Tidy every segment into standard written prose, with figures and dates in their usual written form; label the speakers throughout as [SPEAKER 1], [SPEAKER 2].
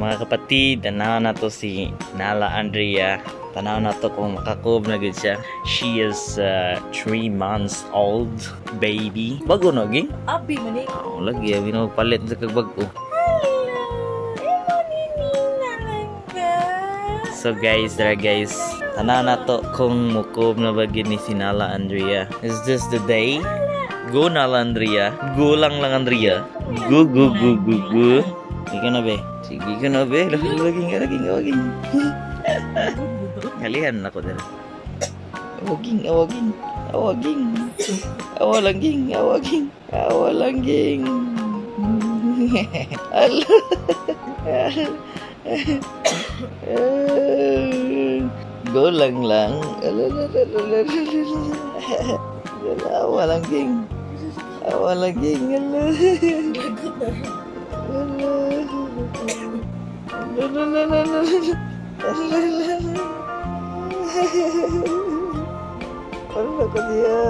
[SPEAKER 1] mga kapatid, tanaw na to si Nala Andrea. Tanaw na to kung makakob na gid siya. She is 3 months old baby. Bago na ging?
[SPEAKER 2] Abi man eh.
[SPEAKER 1] Oh, lagi abi na magpalit sa kagbago. So guys, tanaw na to kung mukob na bagid ni si Nala Andrea. Is this the day? Go Nala Andrea. Go lang Andrea. Go. Ika na be. Sige ka na be. Laging. Ngalihan ako dala. Awaging. Awalangging. Go lang. Awalangging. Ano ko dia?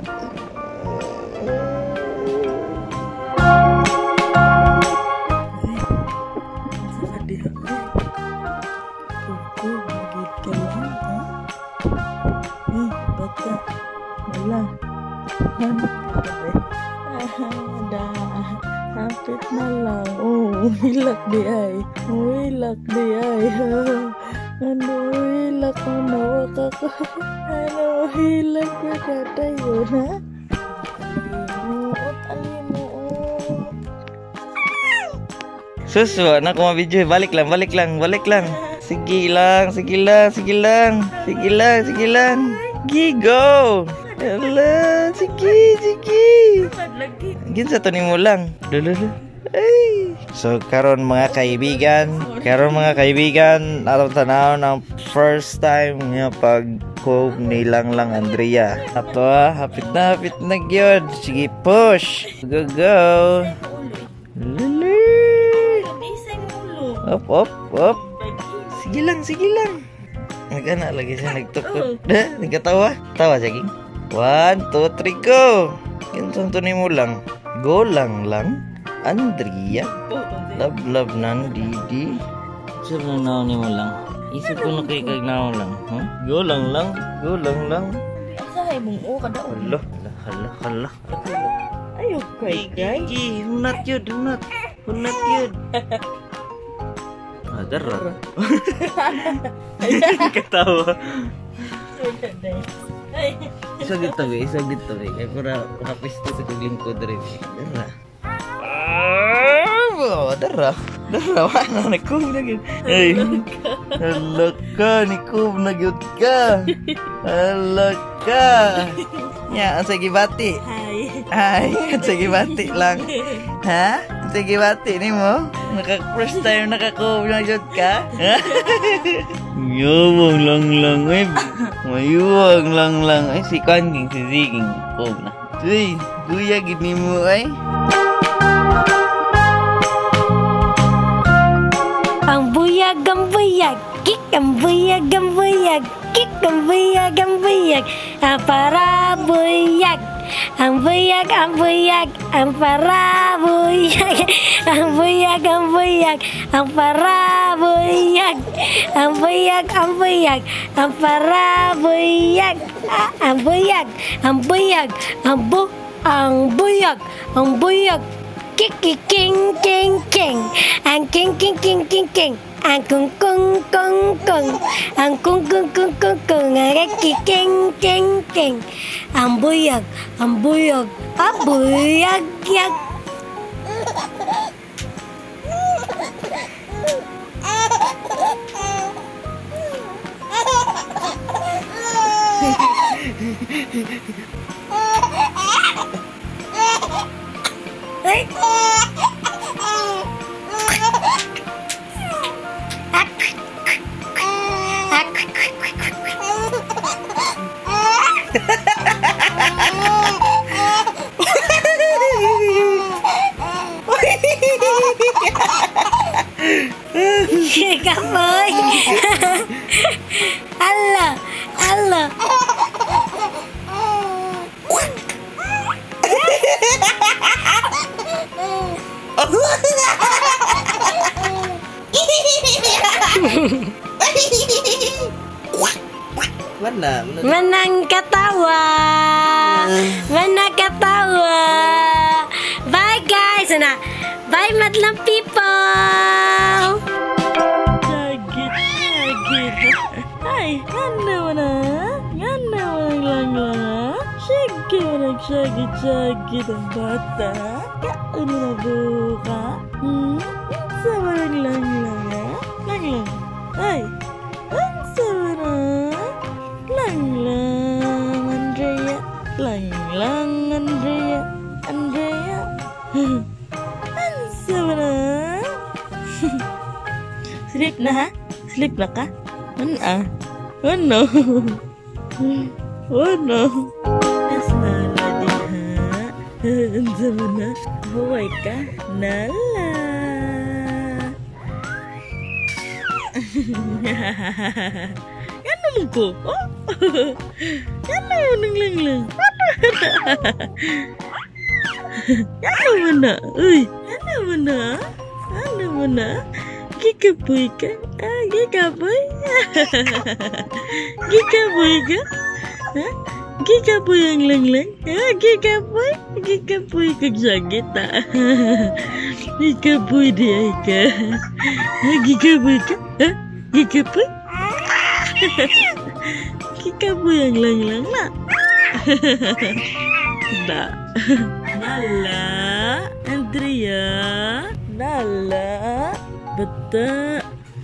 [SPEAKER 2] Hapit na lang. Oh, hilak di ay. Hilak di ay. Ano, hilak mo nawak ako. Ano, hilak ko katayo na.
[SPEAKER 1] Susu, anak ko mabidyo. Balik lang. Sige lang. Gigo. Ala, sige. Ginsa to nimo lang. Lulu. Ay. So karon mga kaibigan, atong tanaw ng first time nga pag-cope ni Lang Andrea. Ato hapit na gyud. Sige, push. Go. Lulu. Up. Sige lang. Nagana lagi siya nagtukod. Nagkatawa. Tawa siya, Ging. 1, 2, 3, go! Ginsang to nimo lang. Go lang. Andrea. Love nan Didi. Sir na naon nimo lang. Isip ko na kay kagnaw lang. Huh? Go lang.
[SPEAKER 2] Asahay mong o kada ulo.
[SPEAKER 1] Hala.
[SPEAKER 2] Ayo kay guys.
[SPEAKER 1] Hunat yun. Darah. Ketawa. Isa gitu be. Aku rapis tu sekalian ko dari. Darah. Mana ni kum lagi? Hey. Halaka ni kum lagi ka. Halaka. Ya, segi batik. Hai, segi batik lang. Ha? Segi batik ni mo? First time nakakob na jud ka? Yowang lang eh. Mayuwang lang ay si Kanging si Ziging kob na. Uy, kuya gini mo ay.
[SPEAKER 3] Ang buyag, kik ang buyag, kik ang buyag, para buyag. Ang buyag, ang para buyag. Ang buyag, ang para buyag. Ang buyag, ang para buyag. Ang buyag, ang buyag. King. Ang king. Ang kung. Ang kung. Ang king. Ang buyag. Yak. Kamoy. Allah.
[SPEAKER 1] mana?
[SPEAKER 3] Menang ketawa. Menang ketawa. Bye guys. Nah, bye madlang people.
[SPEAKER 2] Sagit. Ay, ngana mana? Ngana lang. Sagit ang bata. Kaon na buka. Sama lang. Lang. Ay, sama na. Lang, Andrea. Lang, Andrea. Sama na. Sleep na ha? Sleep na ka? Ano? Nas nala din ha? Sama na? Huwag ka? Nala. Yan naman ko. Yan naman lang. Yan naman na. Uy, yan naman na. Gikapoy ka? Gikapoy? Gikapoy ka? Ha? Gikapoy ang lang. Gikapoy kag sakit ha? Gikapoy di ay ka? Gikapoy ka? Ha? Gikapoy? Gikapoy ang lang na. Da. Nala. Andrea. Nala. Bata.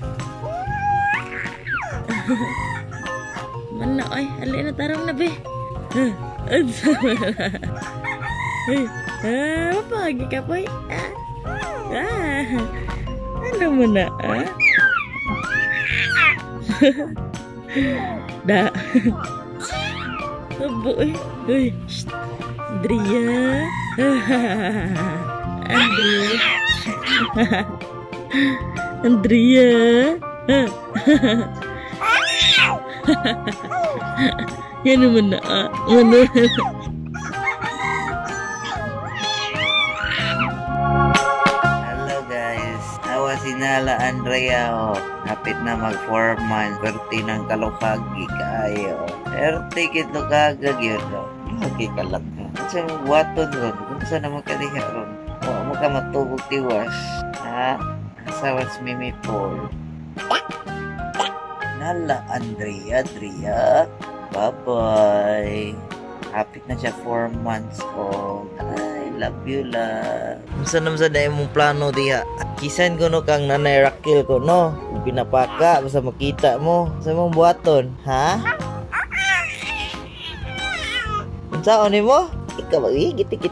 [SPEAKER 2] Mana ay, alin na tarong na be. Apa lagi kapoy? Ano mo na? Da. Abo eh. Andrea. Andrea. Yan naman na.
[SPEAKER 1] Hello guys. Awa si Nala Andrea oh. Napit na mag 4 months. Berti ng kalupagi kayo. Berti kito kagag yun oh. Lagi kalag ka. Sa waton ron. Kung saan naman kaliha ron. Huwag mo ka matubog tiwas. Ha? Asawas Mimi Paul. Nala Andrea. Bye-bye. Hapit na siya 4 months old. I love you la. Saan naman sa dahil mong plano diha? Kisan ko no kang nanay Raquel ko no. Pinapaka basta makita mo. Sa mong buhaton. Ha? Unsaon ni mo? Ikaw gitik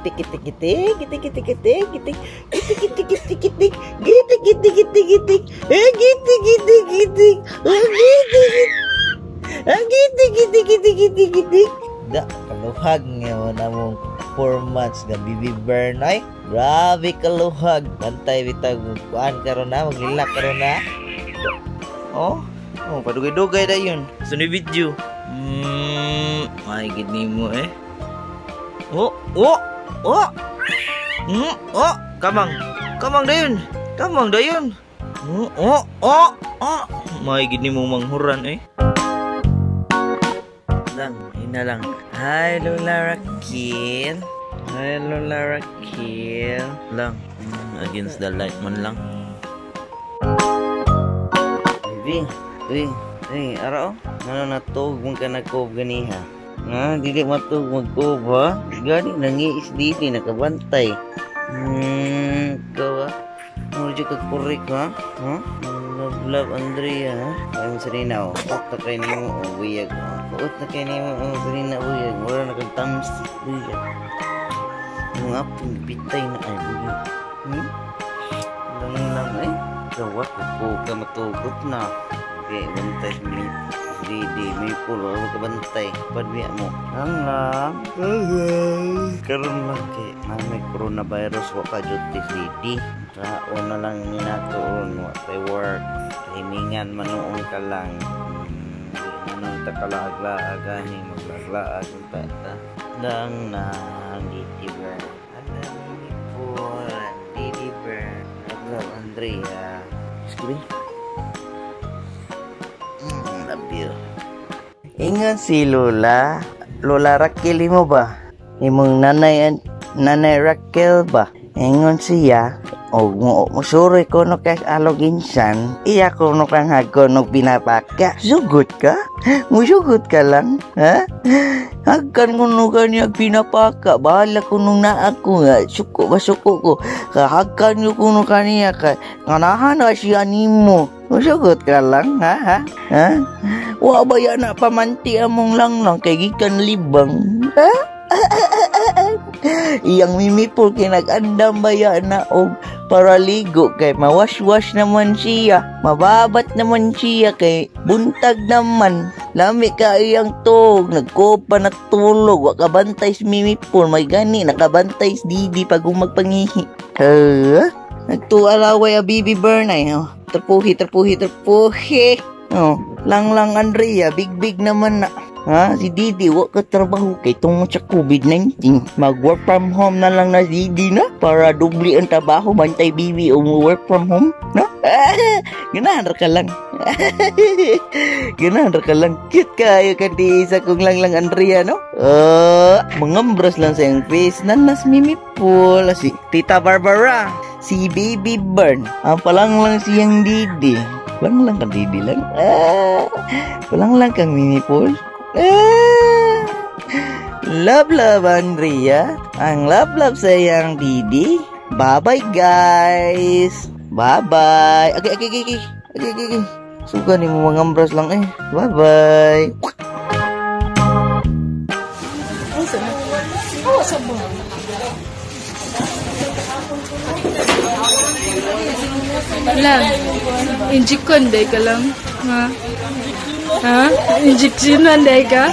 [SPEAKER 1] da kaluhag nga na mong 4 months nga baby burn ay grabe kaluhag bantay bitag kuan karon na maglilak karon na padugay-dugay da yun sunod video ay gid mo eh kamang dayon may gid mo manghuran eh lang. Hi Lola Raquel. Lang. Against the light man lang. Baby. Uy, araw. Ano natug mong ka nagkob ganiha? Ha? Dili matug magkob ha? Gani nangiis dili nakabantay. Ikaw ha? Murjo ka korek ha? Love Andrea ha? Ay mo sarina o. Pakta kayo nimo o buyag o. Uot na kayo nimo o sarina buyag. Wala na kang thumbs buyag. Mga apong bitay na ay buyag. Lang eh. Gawa ko ka matugot na. Okay, bantay sa mga 3D. May pulo. Huwag ka bantay. Padbiya mo. Lang. Karoon lang kay may coronavirus. Huwag ka duty 3D. Taon na lang ninatoon. Huwag kay work. Himingan manoon ka lang. Anong takalaag-laag ani maglaag-laag ang pata. Lang na ditiber. Alam ni po ditiber. Love Andrea. Excuse me. Love you. Ingon si Lola. Lola Raquel mo ba? Imong nanay Raquel ba? Ingon siya. O musuri ko no kas aloginsan. Iya ko no kang hago no pinapaka. Sugot ka? Musugot ka lang? Ha? Hagkan ko no kanya pinapaka. Bahala ko nung na ako nga. Suko ko. Kahagkan nyo ko no kanya ka. Nganahan na siya nimo. Musugot ka lang, ha? Wa ba yan na pamanti among lang kay gikan libang. Ha? Iyang mimipol kinag-andam baya na og para ligo kay mawash-wash naman siya. Mababat naman siya kay buntag naman. Lami ka iyang tog. Nagkopa na tulog. Wa kabantay si mimipol. May gani nakabantay si Didi pag magpangihi. Nagtualaway a Bibi Bernay. Terpuhi. Lang Andrea. Big naman na. Si Didi, wak ka trabaho kay tungod sa COVID-19. Mag-work from home na lang na Didi na para dubli ang trabaho. Bantay Bibi o work from home, no? Ganahan ka lang. Cute kayo kanti isa kong lang Andrea, no? Mangambras lang sa iyong face. Nanas mimipol. Si Tita Barbara. Si Baby Bern. Palang siyang Didi. Palang kang Didi lang. Palang kang mimipol. Love Andrea. Ang love sayang Didi. Bye guys. Bye. Okay. Suka ni mo mangambras lang eh. Bye.
[SPEAKER 2] Lang. Injikon day ka lang. Ha? Injeksyonan day ka?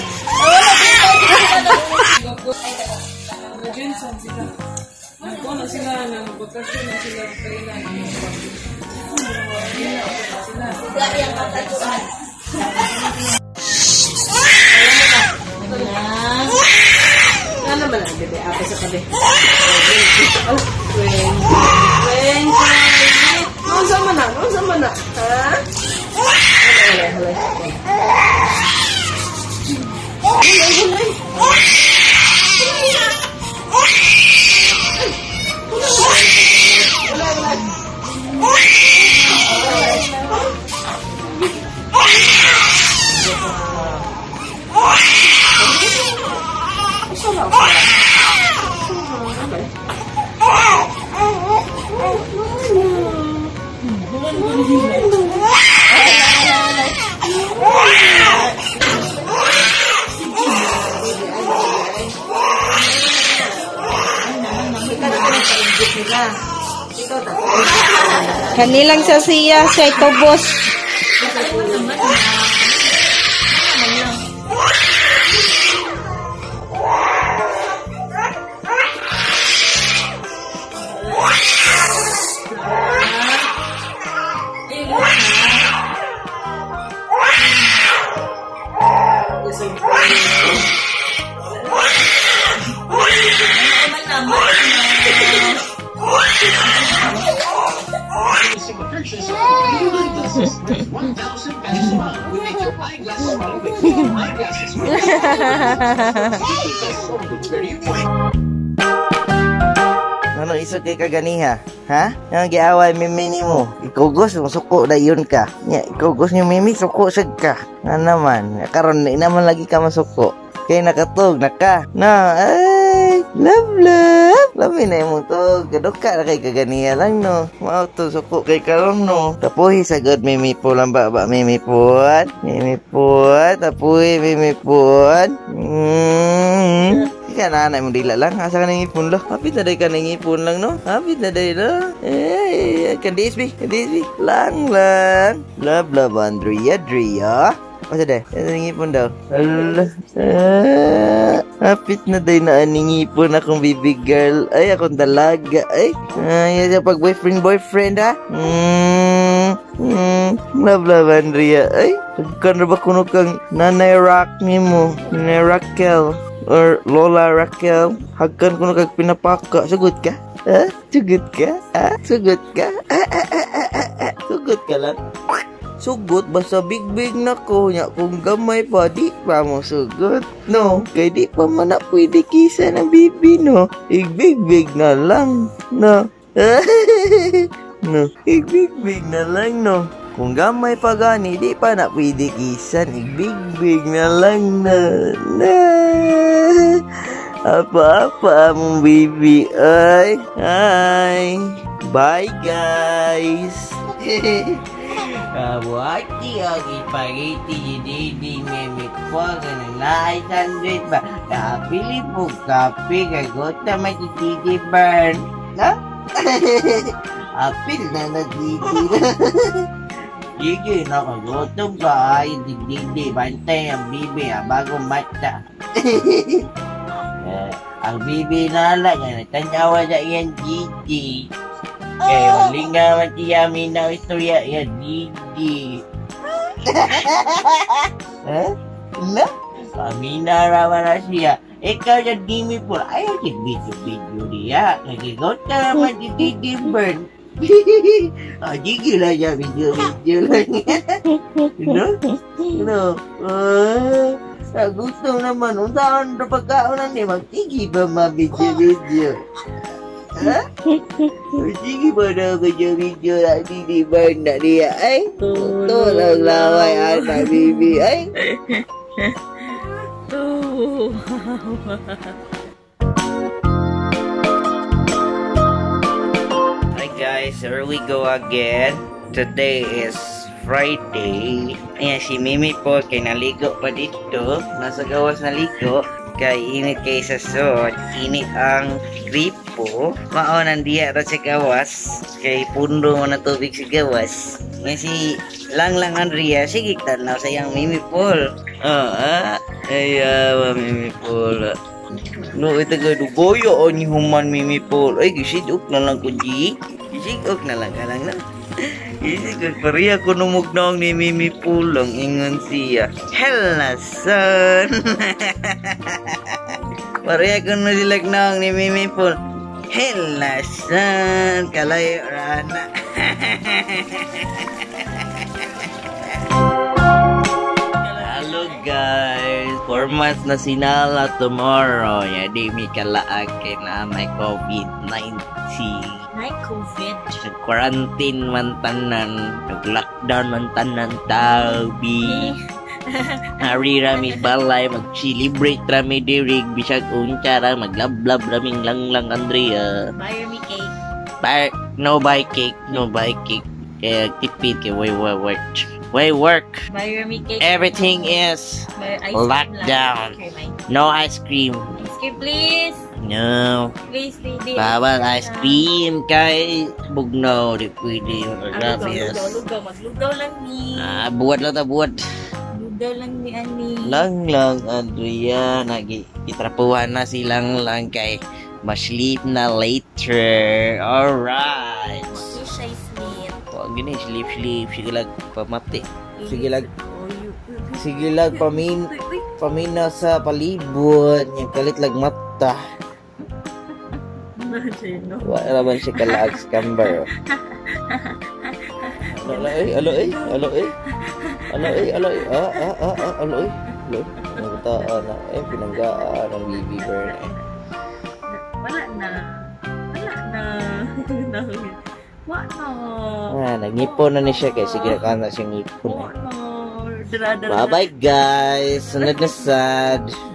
[SPEAKER 4] Ano ba lang, bebe? Apa sa kabe? Ano sama na? Ha?
[SPEAKER 3] Kanilang sa siya tubos.
[SPEAKER 1] Ano iso kay kaganiha? Ha? Yang giaway mimi mo. Ikugos mo suko dayon ka. Nya ikugos ni mimi suko sad ka. Nga naman, karon di naman lagi ka masuko. Kay nakatog naka. Na, ay, love. Lami na mo to. Kaduka na kay kaganiha lang no. Mao to suko kay karon no. Tapuhi sagad mimi po lang ba mimi po. Tapuhi mimi po. Ika nanay mo dila lang. Asa ka nangipon lo? Hapit na day ka nangipon lang no? Hapit na day no? Kandis bi. Lang. Love Andrea. Masa dah? Nangipon daw. Hapit na day na nangipon akong baby girl. Ay, akong dalaga. Ay, yan pag boyfriend ha? Love Andrea. Ay, kan ba kuno kang nanay Rock ni mo? Nanay Raquel. Or Lola Raquel. Hagkan kuno kag pinapaka. Sugot ka? Sugot ka lang. sugot basta big na ko nya kung gamay pa di pa mo sugot no kay di pa man na pwede kisa ng bibi no big na lang no no big na lang no kung gamay pa gani di pa na pwede kisa big na lang na apa mong bibi ay bye guys. Kabuati agi pagiti di meme po ganang na 800 ba kapili po kape kay gota matititi burn na apil na natiti Gigi nakagutom ka ay digdi bantay ang bibi bagong mata ang bibi nala nga natanyawa na yan Gigi waling nga matiyami na istorya yan Gigi na? Pamina raman na siya ikaw na dimi po ayaw si video diya nagigot ka naman si Didi Bird Gigi lang niya video lang gusto naman untaan na pagkaonan niya magtigi ba video sige ba na video na Didi Bird na niya ay ito lang laway anak bibi ay Hi guys, here we go again. Today is Friday. Ayan si Mimi po kay naligo pa dito. Nasa gawas naligo. Kay init kay sa sod. Init ang gripo. Maonan diya ra sa gawas. Kay pundo mo na tubig sa gawas. Ayan si Lang Andrea. Sige tanaw sa iyang Mimi Paul. Ayaw Mimi Paul. No, ito ga dugoyo o ni human Mimi Paul. Ay, gisidok na lang ko di. Gisidok na lang ka lang na. Gisidok pariya ko numugnaong ni Mimi Paul lang ingon siya. Hella son. Pariya ko nusilagnaong ni Mimi Paul. Hella son. Kalayo rana. Hello guys, 4 months na sinala tomorrow. Di mi kalaakin na may COVID-19.
[SPEAKER 2] May COVID.
[SPEAKER 1] Nag-quarantine man tanan, nag-lockdown man tanan tabi. Hari rami balay, mag-celebrate rami dirig, bisag uncara, maglablab raming lang Andrea.
[SPEAKER 2] Buy me cake.
[SPEAKER 1] No buy cake. Kaya tipid kay way work.
[SPEAKER 2] Buy me cake.
[SPEAKER 1] Everything is locked down. No ice cream.
[SPEAKER 2] Ice cream please.
[SPEAKER 1] No.
[SPEAKER 2] Please, Didi.
[SPEAKER 1] Bawal ice cream kay bugnaw. Di pwede.
[SPEAKER 2] Lugaw. Maglugaw lang ni.
[SPEAKER 1] Buwad lang ta buwad.
[SPEAKER 2] Lugaw lang ni Ani.
[SPEAKER 1] Lang Andrea. Itrapuhan na silang lang kay ma-sleep na later. Alright.
[SPEAKER 2] Siya sleep.
[SPEAKER 1] Huwag gini, sleep. Sige lang pamati. Sige lang pamina sa palibot. Yung kalit lag mata. Wala man siya kalaag scamber. Alo eh. Nagtaan na. Pinanggaan ng BB Burn eh.
[SPEAKER 2] Wala na.
[SPEAKER 1] Nagngipon na ni siya kaya sige na siyang ngipon.
[SPEAKER 2] Dara.
[SPEAKER 1] Bye bye guys. Sunod na sad.